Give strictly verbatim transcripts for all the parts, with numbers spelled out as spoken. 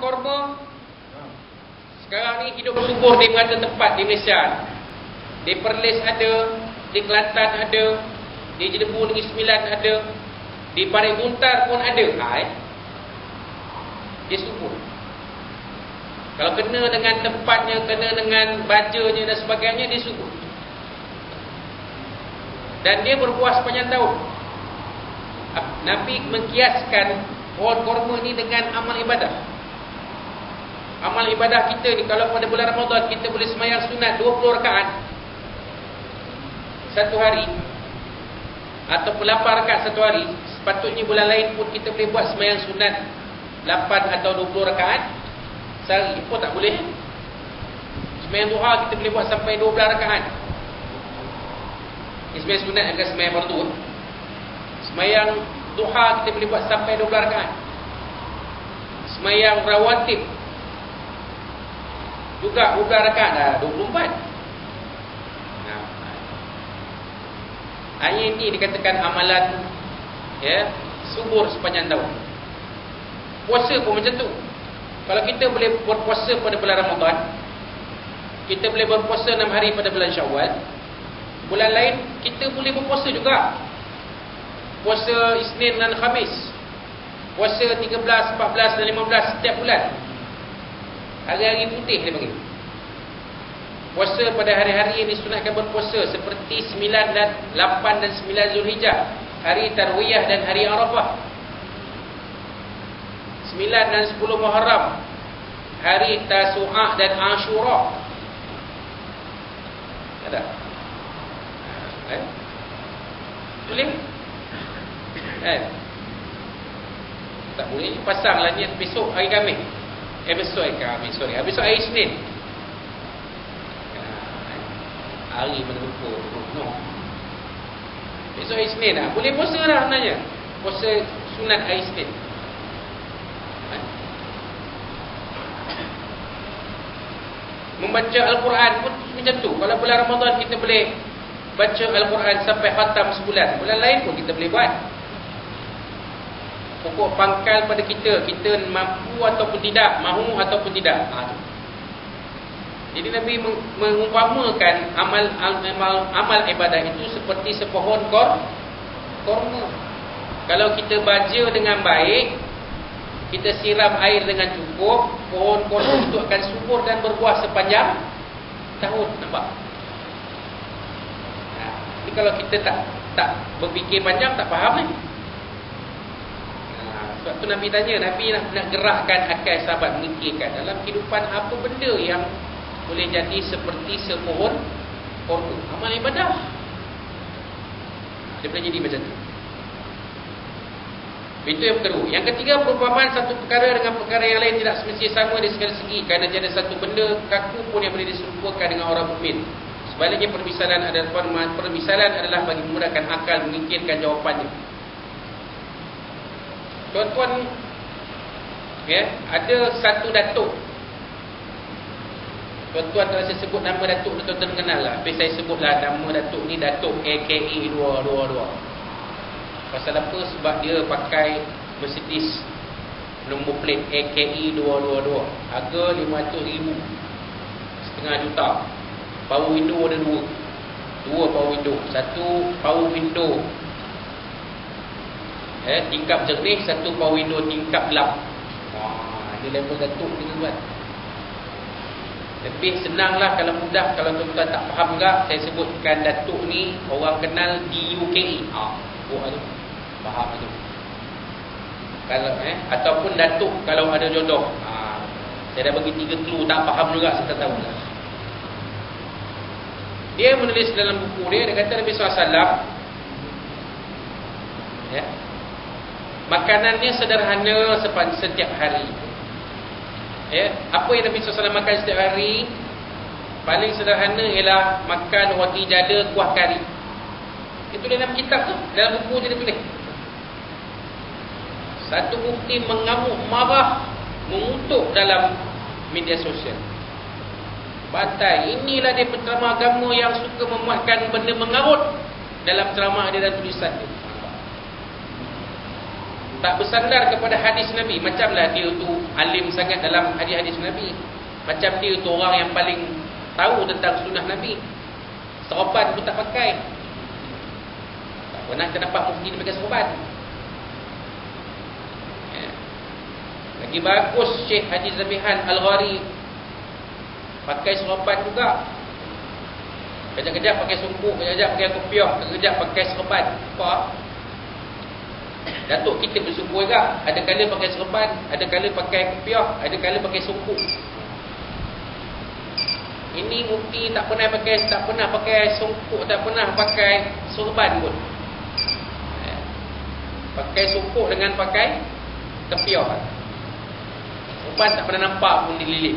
korma sekarang ni hidup subur di berada tempat di Malaysia. Di Perlis ada, di Kelantan ada, di Jenebu Negeri Sembilan ada, di Parit Buntar pun ada. Ha, eh? Dia subur. Kalau kena dengan tempatnya, kena dengan bajanya dan sebagainya, dia subur. Dan dia berbuah sepanjang tahun. Nabi mengkiaskan pohon korma ni dengan amal ibadah. Amal ibadah kita ni, kalau pada bulan Ramadan kita boleh sembahyang sunat dua puluh rakaat satu hari, ataupun lapan rakaat satu hari, sepatutnya bulan lain pun kita boleh buat sembahyang sunat lapan atau dua puluh rakaat sehari pun tak boleh. Sembahyang duha kita boleh buat sampai dua belas rakaat. Ini sembahyang sunat akan sembahyang fardu. Sembahyang duha kita boleh buat sampai dua belas rakaat. Sembahyang rawatib juga dua belas rakaat, dah dua puluh empat. Nah, ayat ini dikatakan amalan ya, subur sepanjang tahun. Puasa pun macam tu. Kalau kita boleh berpuasa pada bulan Ramadan, kita boleh berpuasa enam hari pada bulan Syawal, bulan lain kita boleh berpuasa juga. Puasa Isnin dan Khamis, puasa tiga belas, empat belas dan lima belas setiap bulan. Hari-hari putih dia panggil. Puasa pada hari-hari yang disunatkan berpuasa seperti sembilan dan lapan dan sembilan Zulhijjah, hari Tarwiyah dan hari Arafah. sembilan dan sepuluh Muharram, hari Tasu'ah dan Ashura. Ada? Eh? Boleh? Eh? Tak boleh, pasanglah niat besok hari Khamis. Eh besok hari Khamis, sorry. Besok hari Isnin. Hari mana lupa. No. Besok hari Isnin lah. Boleh puasa lah sebenarnya. Puasa sunat hari Isnin. Membaca Al-Quran pun macam tu. Kalau bulan Ramadan kita boleh baca Al-Quran sampai khatam sebulan, bulan lain pun kita boleh buat. Pokok pangkal pada kita, kita mampu ataupun tidak, mahu ataupun tidak. Ha, tu. Jadi Nabi mengumpamakan amal, amal amal ibadah itu seperti sepohon kor, korma. Kalau kita baja dengan baik, kita siram air dengan cukup, pohon korma itu akan subur dan berbuah sepanjang tahun. Nampak? Ha, jadi kalau kita tak tak berfikir panjang, tak faham ni. Sebab tu Nabi tanya, Nabi nak, nak gerakkan akal sahabat memikirkan dalam kehidupan apa benda yang boleh jadi seperti sepohon korma. Amal ibadah dia boleh jadi macam tu. Itu yang kedua. Yang ketiga, perumpamaan satu perkara dengan perkara yang lain tidak semestinya sama dari segala segi, kerana tiada satu benda kaku pun yang boleh diserupakan dengan orang mukmin. Sebaliknya permisalan adalah permisalan adalah bagi memudahkan akal memikirkan jawapannya. Tuan-tuan, ya, ada satu datuk. Tuan-tuan kalau saya sebut nama datuk, tuan-tuan kenal lah. Tapi saya sebutlah nama datuk ni Datuk A K E dua dua dua. Pasal apa? Sebab dia pakai Mercedes nombor plate A K E dua dua dua. Harga lima ratus ribu, setengah juta. Power window ada dua. Dua power window. Satu power window Eh, tingkap jernih, satu power window tingkap gelap. Wah, dia level datuk ni tuan. Lebih senanglah kalau mudah, kalau tuan-tuan tak faham enggak, saya sebutkan datuk ni orang kenal di U K E. Ah, buat tu. Faham tu. Kalau eh ataupun datuk kalau ada jodoh. Ah, saya dah bagi tiga clue, tak faham juga saya tak tahulah. Dia menulis dalam buku dia, dia kata Nabi sallallahu alaihi wasallam, ya, makanannya sederhana sepanjang setiap hari. Ya, apa yang Nabi sallallahu alaihi wasallam makan setiap hari? Paling sederhana ialah makan roti jada kuah kari. Itu dalam kitab tu, dalam buku dia tulis. Satu bukti mengamuk marah, mengutuk dalam media sosial. Batai, inilah dia penceramah agama yang suka memuatkan benda mengarut dalam ceramah dia dan tulisan dia. Tak bersandar kepada hadis Nabi, macamlah dia tu alim sangat dalam hadis-hadis Nabi. Macam dia tu orang yang paling tahu tentang sunnah Nabi. Serban pun tak pakai. Tak pernah kita nampak mufti dia pakai serban. Ya. Lagi bagus Syekh Haji Zabihan Al-Ghari pakai serban juga. Kejap-kejap pakai sungguh, kejap-kejap pakai kopiah, kejap-kejap pakai serban. Apa? Datuk kita bersyukur juga. Ada kala pakai serban, ada kala pakai kopiah, ada kala pakai sungguh. Ini mufti tak pernah pakai tak pernah pakai sungguh, tak pernah pakai serban pun. Pakai sungguh dengan pakai kopiah. Serban tak pernah nampak pun dililit.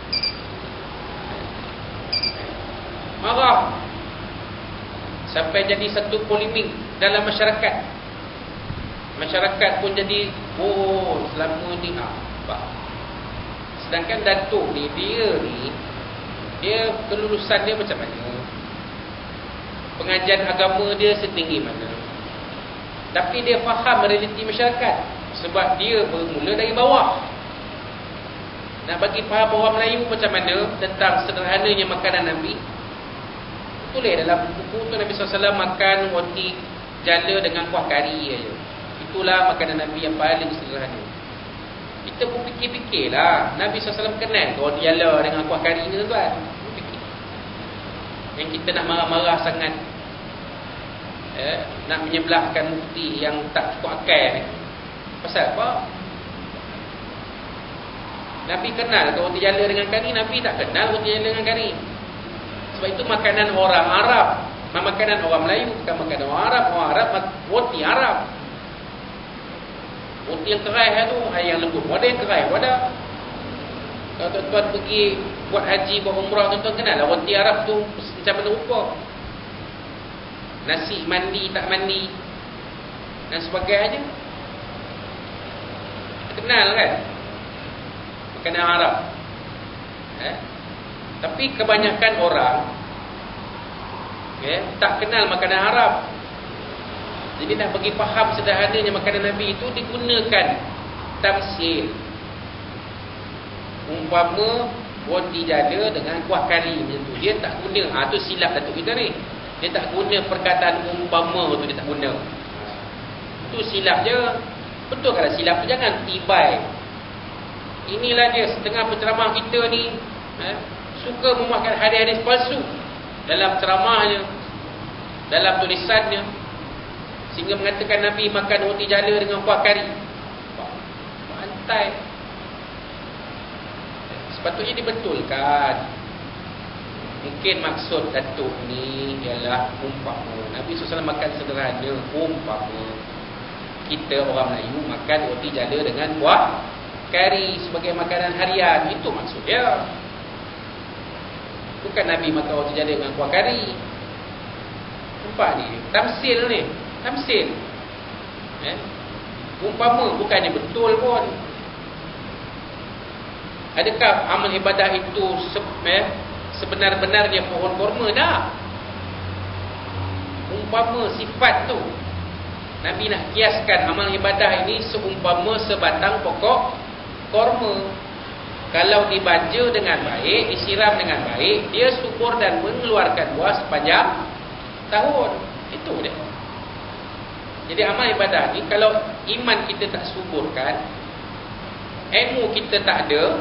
Marah sampai jadi satu polemik dalam masyarakat. Masyarakat pun jadi, oh selama ni apa? Sedangkan Datuk ni, dia ni dia kelulusan dia macam mana, pengajian agama dia setinggi mana, tapi dia faham realiti masyarakat. Sebab dia bermula dari bawah. Nak bagi faham orang Melayu macam mana tentang sederhananya makanan Nabi, tulis dalam buku tu Nabi sallallahu alaihi wasallam makan roti jala dengan kuah kari aja. Itulah makanan Nabi yang paling sederhana. Kita pun fikir-fikirlah, Nabi sallallahu alaihi wasallam kenal roti jala dengan kuah kari ni tuan. Fikir. Yang kita nak marah-marah sangat, eh, nak menyebelahkan mufti yang tak cukup akal ni. Pasal apa? Nabi kenal ke roti jala dengan kari? Nabi tak kenal roti jala dengan kari. Sebab itu makanan orang Arab, makanan orang Melayu, bukan makanan orang Arab. Orang Arab roti Arab. Roti yang kerai tu, yang lembut. Ada yang kerai, ada. Kalau tuan-tuan pergi buat haji, buat umrah, tuan-tuan kenal lah roti Arab tu macam mana rupa. Nasi mandi, tak mandi dan sebagainya. Kenal kan makanan Arab, eh? Tapi kebanyakan orang, okay, tak kenal makanan Arab. Jadi nak bagi faham sederhananya makanan Nabi itu digunakan tamsil. Umpama roti jala dengan kuah kari macam tu, dia tak guna, ha, tu silap Datuk kita ni. Dia tak guna perkataan umpama tu, dia tak guna. Tu silap je. Betul kalau silap tu jangan tibai. Inilah dia setengah penceramah kita ni, eh, suka memakai hadis-hadis palsu dalam ceramahnya, dalam tulisannya, sehingga mengatakan Nabi makan roti jala dengan kuah kari. Pantai. Sepatutnya dibetulkan. Mungkin maksud Datuk ni ialah umpama Nabi sallallahu alaihi wasallam makan sederhana. Umpama kita orang Melayu makan roti jala dengan kuah kari sebagai makanan harian. Itu maksud dia. Bukan Nabi makan roti jala dengan kuah kari. Nampak ni, tamsil ni, tamsil. Eh? Umpama, bukannya betul pun. Adakah amal ibadah itu se eh, sebenar-benarnya pohon korma? Dah. Umpama sifat tu, Nabi nak kiaskan amal ibadah ini seumpama sebatang pokok korma. Kalau dibaja dengan baik, disiram dengan baik, dia subur dan mengeluarkan buah sepanjang tahun. Itu dia. Jadi amal ibadah ni, kalau iman kita tak suburkan, ilmu kita tak ada,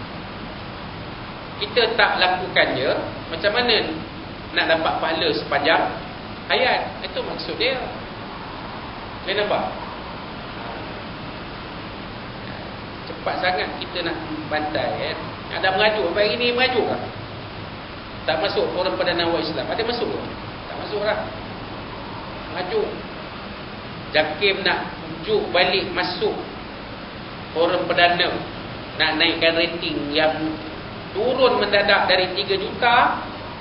kita tak lakukan dia, macam mana nak dapat pahala sepanjang hayat? Itu maksud dia. Boleh nampak? Cepat sangat kita nak bantai, eh? Ada merajuk, hari ni merajuk tak? Tak masuk Forum Perdana Awak Islam. Ada masuk ke? Tak masuk lah. Merajuk. Jakim nak ujuk balik masuk Forum Perdana, nak naikkan rating yang turun mendadak dari tiga juta.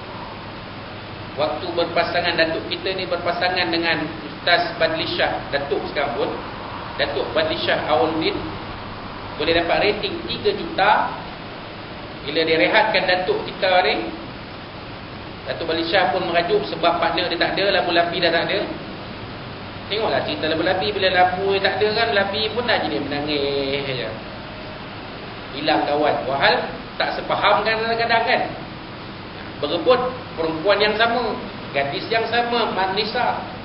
Waktu berpasangan Datuk kita ni berpasangan dengan Ustaz Badli Shah, Datuk sekarang pun, Datuk Badli Shah Awaludin, boleh dapat rating tiga juta. Bila dia rehatkan Datuk kita ni, Datuk Badli Shah pun merajuk sebab partner dia tak ada, lampu-lampi dah tak ada. Tengoklah cerita lampu-lampi, bila lampu dia tak ada kan, lampu pun dah jadi menangis je. hilang kawan. Wahal tak sepaham kadang-kadang kan. Berebut perempuan yang sama, gadis yang sama, manisa.